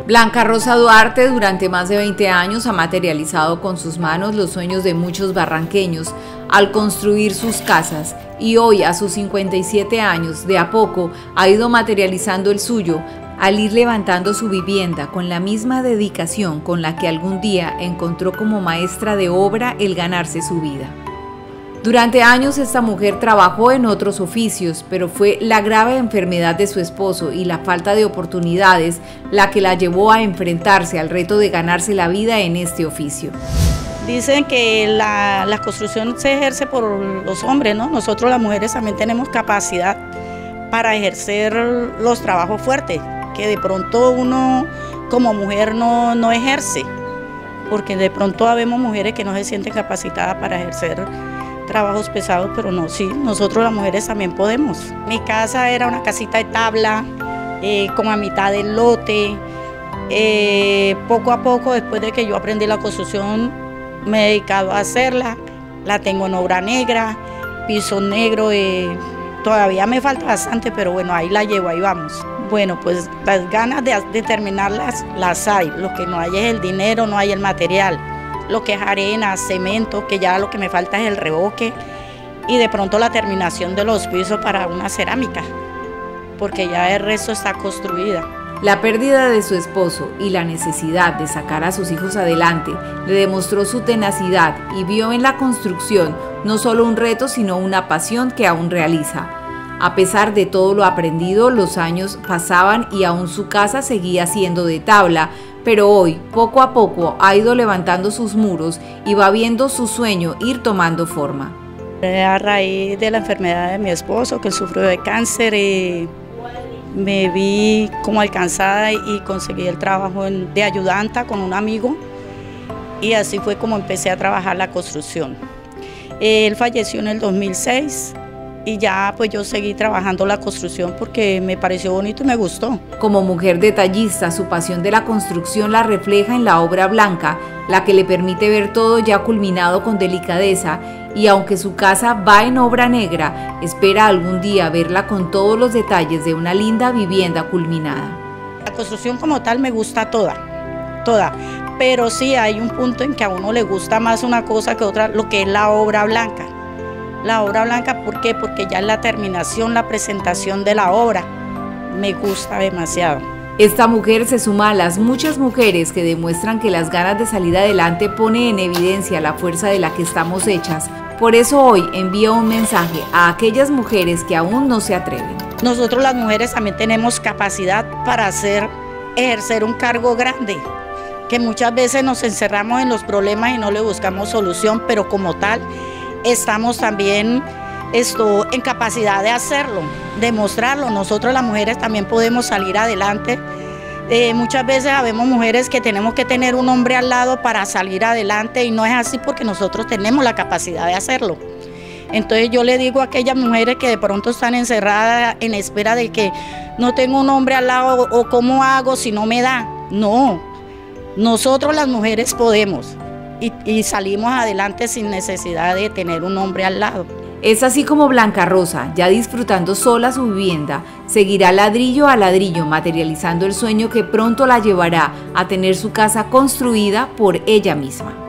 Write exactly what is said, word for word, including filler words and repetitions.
Blanca Rosa Duarte durante más de veinte años ha materializado con sus manos los sueños de muchos barranqueños al construir sus casas y hoy a sus cincuenta y siete años de a poco ha ido materializando el suyo al ir levantando su vivienda con la misma dedicación con la que algún día encontró como maestra de obra el ganarse su vida. Durante años esta mujer trabajó en otros oficios, pero fue la grave enfermedad de su esposo y la falta de oportunidades la que la llevó a enfrentarse al reto de ganarse la vida en este oficio. Dicen que la, la construcción se ejerce por los hombres, ¿no? Nosotros las mujeres también tenemos capacidad para ejercer los trabajos fuertes, que de pronto uno como mujer no, no ejerce, porque de pronto habemos mujeres que no se sienten capacitadas para ejercer trabajos pesados, pero no, sí, nosotros las mujeres también podemos. Mi casa era una casita de tabla, eh, como a mitad del lote. Eh, poco a poco, después de que yo aprendí la construcción, me he dedicado a hacerla. La tengo en obra negra, piso negro, eh, todavía me falta bastante, pero bueno, ahí la llevo, ahí vamos. Bueno, pues las ganas de, de terminarlas las hay, lo que no hay es el dinero, no hay el material. Lo que es arena, cemento, que ya lo que me falta es el revoque y de pronto la terminación de los pisos para una cerámica, porque ya el resto está construida. La pérdida de su esposo y la necesidad de sacar a sus hijos adelante le demostró su tenacidad y vio en la construcción no solo un reto, sino una pasión que aún realiza. A pesar de todo lo aprendido, los años pasaban y aún su casa seguía siendo de tabla, pero hoy, poco a poco, ha ido levantando sus muros y va viendo su sueño ir tomando forma. A raíz de la enfermedad de mi esposo, que sufrió de cáncer, eh, me vi como alcanzada y conseguí el trabajo en, de ayudanta con un amigo, y así fue como empecé a trabajar la construcción. Él falleció en el dos mil seis. Y ya pues yo seguí trabajando la construcción porque me pareció bonito y me gustó. Como mujer detallista, su pasión de la construcción la refleja en la obra blanca, la que le permite ver todo ya culminado con delicadeza, y aunque su casa va en obra negra, espera algún día verla con todos los detalles de una linda vivienda culminada. La construcción como tal me gusta toda, toda, pero sí hay un punto en que a uno le gusta más una cosa que otra, lo que es la obra blanca. La obra blanca, ¿por qué? Porque ya es la terminación, la presentación de la obra. Me gusta demasiado. Esta mujer se suma a las muchas mujeres que demuestran que las ganas de salir adelante pone en evidencia la fuerza de la que estamos hechas. Por eso hoy envía un mensaje a aquellas mujeres que aún no se atreven. Nosotros las mujeres también tenemos capacidad para hacer, ejercer un cargo grande, que muchas veces nos encerramos en los problemas y no le buscamos solución, pero como tal, estamos también esto, en capacidad de hacerlo, demostrarlo. Nosotros las mujeres también podemos salir adelante. Eh, muchas veces habemos mujeres que tenemos que tener un hombre al lado para salir adelante y no es así porque nosotros tenemos la capacidad de hacerlo. Entonces yo le digo a aquellas mujeres que de pronto están encerradas en espera de que no tengo un hombre al lado o cómo hago si no me da. No, nosotros las mujeres podemos. Y, y salimos adelante sin necesidad de tener un hombre al lado. Es así como Blanca Rosa, ya disfrutando sola su vivienda, seguirá ladrillo a ladrillo materializando el sueño que pronto la llevará a tener su casa construida por ella misma.